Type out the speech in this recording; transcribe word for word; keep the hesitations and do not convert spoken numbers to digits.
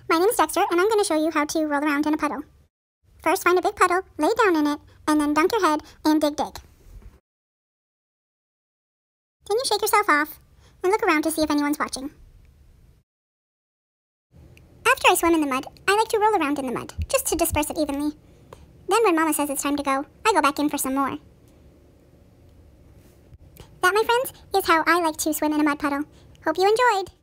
My name is Dexter, and I'm going to show you how to roll around in a puddle. First, find a big puddle, lay down in it, and then dunk your head and dig dig. Then you shake yourself off and look around to see if anyone's watching. After I swim in the mud, I like to roll around in the mud, just to disperse it evenly. Then when Mama says it's time to go, I go back in for some more. That, my friends, is how I like to swim in a mud puddle. Hope you enjoyed!